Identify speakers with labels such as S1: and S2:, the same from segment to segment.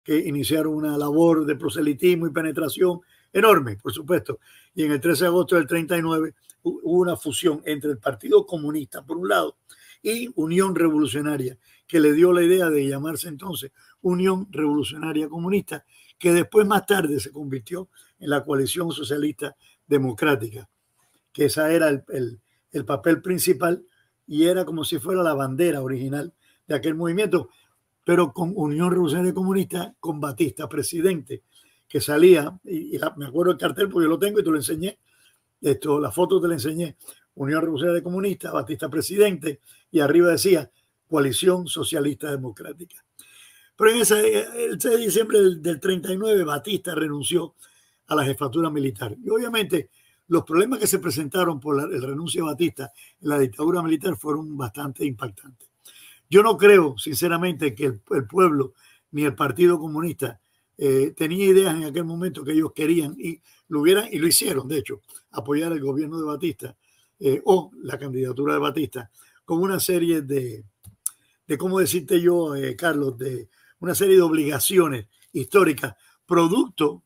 S1: que iniciaron una labor de proselitismo y penetración enorme, por supuesto. Y en el 13 de agosto del 39 hubo una fusión entre el Partido Comunista, por un lado, y Unión Revolucionaria, que le dio la idea de llamarse entonces Unión Revolucionaria Comunista, que después más tarde se convirtió en la Coalición Socialista Democrática, que esa era el papel principal y era como si fuera la bandera original de aquel movimiento, pero con Unión Revolucionaria Comunista, con Batista presidente, que salía, me acuerdo el cartel porque yo lo tengo y te lo enseñé, la foto te la enseñé, Unión Revolucionaria Comunista, Batista presidente, y arriba decía Coalición Socialista Democrática. Pero el 6 de diciembre del 39 Batista renunció a la jefatura militar. Y obviamente los problemas que se presentaron por el renuncio de Batista en la dictadura militar fueron bastante impactantes. Yo no creo, sinceramente, que el pueblo ni el Partido Comunista tenía ideas en aquel momento que ellos querían y lo hicieron, de hecho, apoyar el gobierno de Batista o la candidatura de Batista con una serie de ¿cómo decirte yo, Carlos? De una serie de obligaciones históricas, producto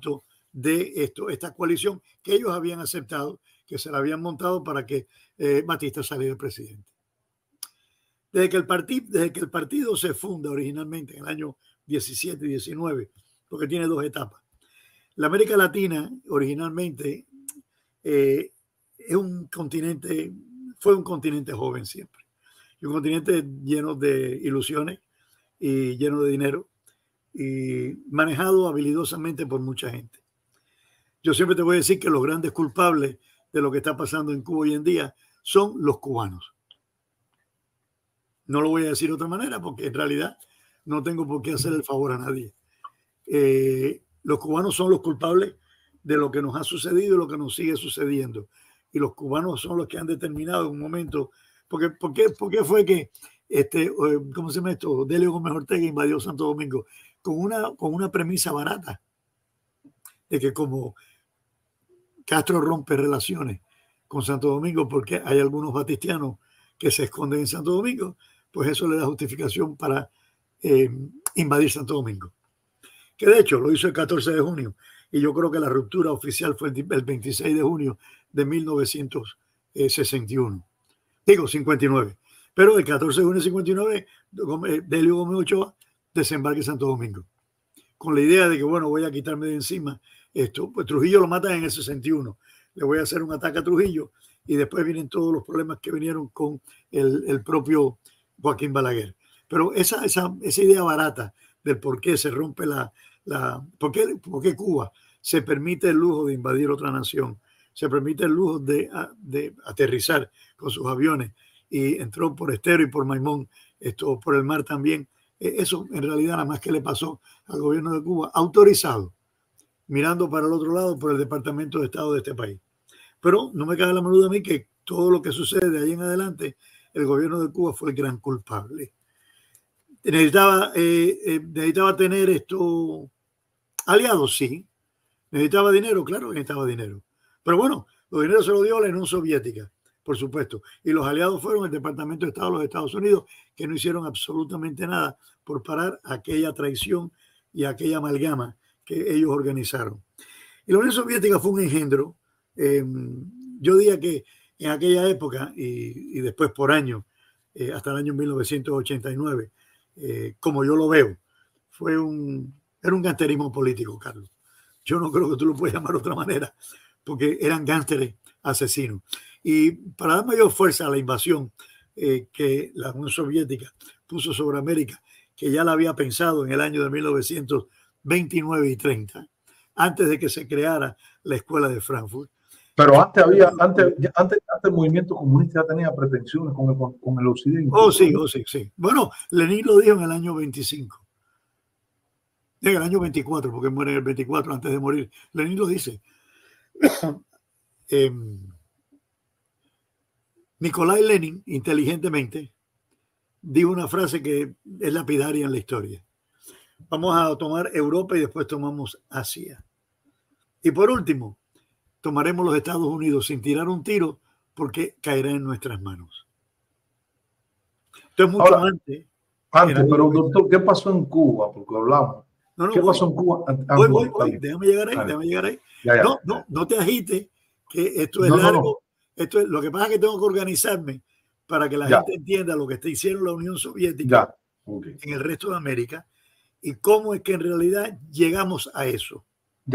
S1: de esta coalición que ellos habían aceptado, que se la habían montado para que Batista saliera presidente. Desde que el partido se funda originalmente en el año 17 y 19, porque tiene dos etapas. La América Latina originalmente fue un continente joven siempre, y un continente lleno de ilusiones y lleno de dinero y manejado habilidosamente por mucha gente. Yo siempre te voy a decir que los grandes culpables de lo que está pasando en Cuba hoy en día son los cubanos. No lo voy a decir de otra manera porque en realidad no tengo por qué hacer el favor a nadie. Los cubanos son los culpables de lo que nos ha sucedido y lo que nos sigue sucediendo. Y los cubanos son los que han determinado en un momento. ¿Por qué fue que ¿cómo se llama esto? Delio Gómez Ortega invadió Santo Domingo? Con una premisa barata de que como Castro rompe relaciones con Santo Domingo porque hay algunos batistianos que se esconden en Santo Domingo, pues eso le da justificación para invadir Santo Domingo. Que de hecho lo hizo el 14 de junio y yo creo que la ruptura oficial fue el 26 de junio de 1961. Digo, 59. Pero el 14 de junio de 59, Delio Gómez Ochoa desembarca en Santo Domingo. Con la idea de que, bueno, voy a quitarme de encima esto. Pues Trujillo lo matan en el 61. Le voy a hacer un ataque a Trujillo y después vienen todos los problemas que vinieron con el propio Joaquín Balaguer. Pero esa idea barata del por qué se rompe por qué Cuba se permite el lujo de invadir otra nación, se permite el lujo de aterrizar con sus aviones y entró por Estero y por Maimón, por el mar también. Eso en realidad nada más que le pasó al gobierno de Cuba, autorizado, mirando para el otro lado por el Departamento de Estado de este país. Pero no me cabe la menor duda a mí que todo lo que sucede de ahí en adelante, el gobierno de Cuba fue el gran culpable. Necesitaba tener aliados, sí. Necesitaba dinero, claro que necesitaba dinero. Pero bueno, los dineros se los dio la Unión Soviética, por supuesto. Y los aliados fueron el Departamento de Estado de los Estados Unidos, que no hicieron absolutamente nada por parar aquella traición y aquella amalgama que ellos organizaron. Y la Unión Soviética fue un engendro. Yo diría que en aquella época y después por años, hasta el año 1989, como yo lo veo, era un gangsterismo político, Carlos. Yo no creo que tú lo puedas llamar de otra manera, porque eran gángsteres asesinos. Y para dar mayor fuerza a la invasión que la Unión Soviética puso sobre América, que ya la había pensado en el año de 1929 y 30, antes de que se creara la escuela de Frankfurt.
S2: Pero antes el movimiento comunista ya tenía pretensiones con el occidente.
S1: Sí. Bueno, Lenin lo dijo en el año 25. En el año 24, porque muere en el 24 antes de morir. Lenin lo dice. Nikolai Lenin, inteligentemente, dijo una frase que es lapidaria en la historia. Vamos a tomar Europa y después tomamos Asia. Y por último, tomaremos los Estados Unidos sin tirar un tiro porque caerá en nuestras manos. Esto es mucho
S2: antes, pero doctor, ¿qué pasó en Cuba? Porque hablamos
S1: No, no,
S2: ¿Qué pasó en Cuba?
S1: Voy. Déjame llegar ahí. No te agites, que esto es largo. Esto es, lo que pasa es que tengo que organizarme para que la gente entienda lo que hicieron la Unión Soviética en el resto de América y cómo es que en realidad llegamos a eso.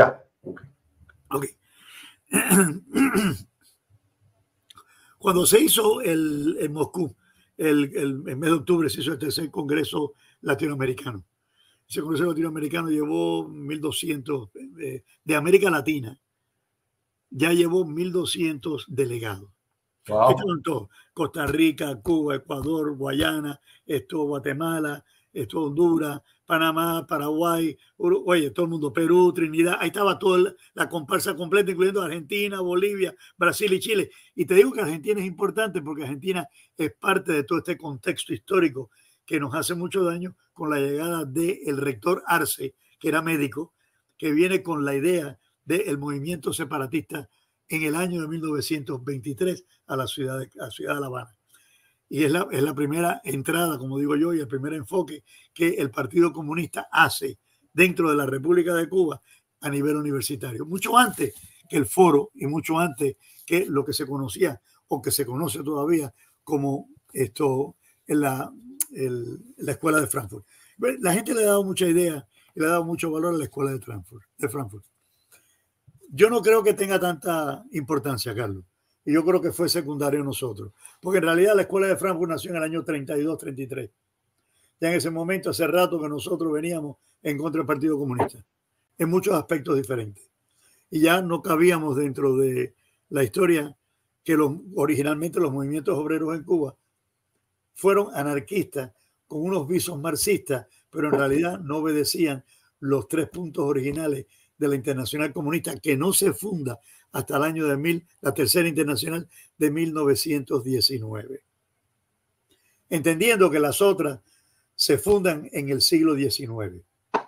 S1: Cuando se hizo en Moscú, el mes de octubre se hizo el tercer Congreso Latinoamericano. Ese Congreso Latinoamericano llevó 1.200 de América Latina. Ya llevó 1.200 delegados.
S2: Wow.
S1: Estaban todos: Costa Rica, Cuba, Ecuador, Guayana, Guatemala, Honduras, Panamá, Paraguay, Uruguay, todo el mundo, Perú, Trinidad. Ahí estaba toda la comparsa completa, incluyendo Argentina, Bolivia, Brasil y Chile. Y te digo que Argentina es importante porque Argentina es parte de todo este contexto histórico que nos hace mucho daño con la llegada del rector Arce, que era médico, que viene con la idea del movimiento separatista en el año de 1923 a la ciudad de La Habana. Y es la primera entrada, como digo yo, y el primer enfoque que el Partido Comunista hace dentro de la República de Cuba a nivel universitario. Mucho antes que el foro y mucho antes que lo que se conocía o que se conoce todavía como la Escuela de Frankfurt. La gente le ha dado mucha idea y le ha dado mucho valor a la Escuela de Frankfurt. Yo no creo que tenga tanta importancia, Carlos. Y yo creo que fue secundario a nosotros. Porque en realidad la Escuela de Frankfurt nació en el año 32-33. Ya en ese momento, hace rato que nosotros veníamos en contra del Partido Comunista. En muchos aspectos diferentes. Y ya no cabíamos dentro de la historia que originalmente los movimientos obreros en Cuba fueron anarquistas con unos visos marxistas, pero en realidad no obedecían los 3 puntos originales de la Internacional Comunista, que no se funda hasta el año la Tercera Internacional de 1919. Entendiendo que las otras se fundan en el siglo XIX.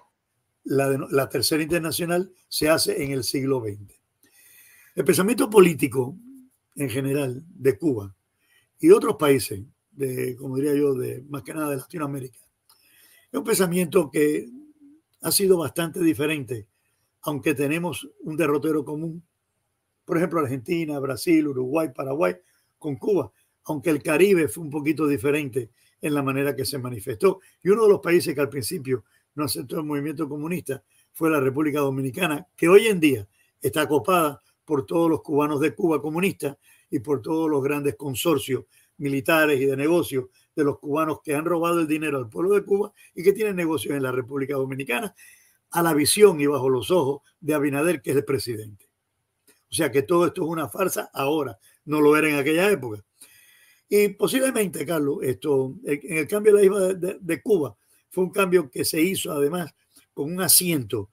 S1: La Tercera Internacional se hace en el siglo XX. El pensamiento político en general de Cuba y otros países, como diría yo, más que nada de Latinoamérica, es un pensamiento que ha sido bastante diferente, aunque tenemos un derrotero común. Por ejemplo, Argentina, Brasil, Uruguay, Paraguay, con Cuba, aunque el Caribe fue un poquito diferente en la manera que se manifestó. Y uno de los países que al principio no aceptó el movimiento comunista fue la República Dominicana, que hoy en día está copada por todos los cubanos de Cuba comunistas y por todos los grandes consorcios militares y de negocios de los cubanos que han robado el dinero al pueblo de Cuba y que tienen negocios en la República Dominicana, a la visión y bajo los ojos de Abinader, que es el presidente. O sea que todo esto es una farsa ahora, no lo era en aquella época. Y posiblemente, Carlos, en el cambio de la isla de Cuba, fue un cambio que se hizo además con un asiento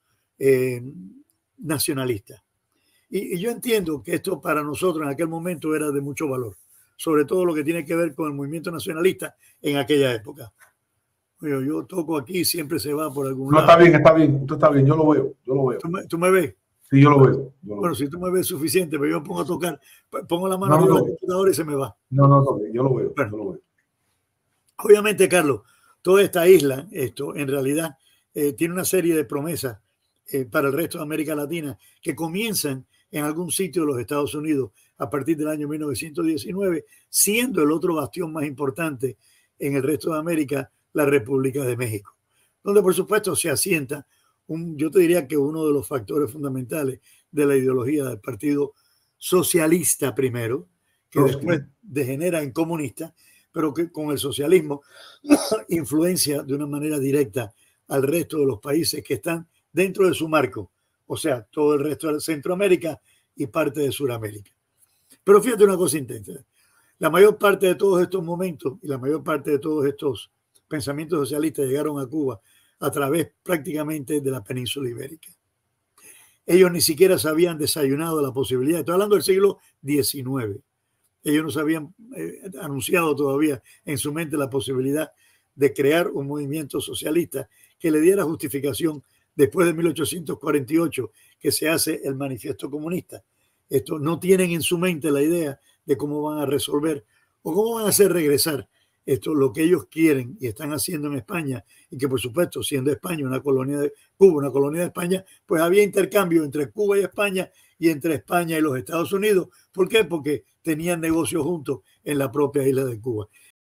S1: nacionalista. Y yo entiendo que esto para nosotros en aquel momento era de mucho valor, sobre todo lo que tiene que ver con el movimiento nacionalista en aquella época. Yo toco aquí, siempre se va por algún lado.
S2: Está bien, tú está bien, yo lo veo.
S1: ¿Tú me ves?
S2: Sí, yo lo veo.
S1: Bueno, si tú me ves suficiente, pero yo me pongo a tocar, pongo la mano arriba del computador y se me va.
S2: No, yo lo veo. Bueno, yo lo veo.
S1: Obviamente, Carlos, toda esta isla, en realidad, tiene una serie de promesas para el resto de América Latina que comienzan en algún sitio de los Estados Unidos a partir del año 1919, siendo el otro bastión más importante en el resto de América la República de México, donde por supuesto se asienta yo te diría que uno de los factores fundamentales de la ideología del Partido Socialista primero, que después degenera en comunista, pero que con el socialismo influencia de una manera directa al resto de los países que están dentro de su marco, o sea, todo el resto de Centroamérica y parte de Sudamérica. Pero fíjate una cosa intensa, la mayor parte de todos estos momentos y la mayor parte de todos estos pensamientos socialistas llegaron a Cuba a través prácticamente de la península ibérica. Ellos ni siquiera se habían desayunado la posibilidad, estoy hablando del siglo XIX, ellos no se habían anunciado todavía en su mente la posibilidad de crear un movimiento socialista que le diera justificación después de 1848, que se hace el Manifiesto Comunista. No tienen en su mente la idea de cómo van a resolver o cómo van a hacer regresar esto, lo que ellos quieren y están haciendo en España, y que por supuesto, siendo España una colonia de Cuba, una colonia de España, pues había intercambio entre Cuba y España y entre España y los Estados Unidos. ¿Por qué? Porque tenían negocios juntos en la propia isla de Cuba.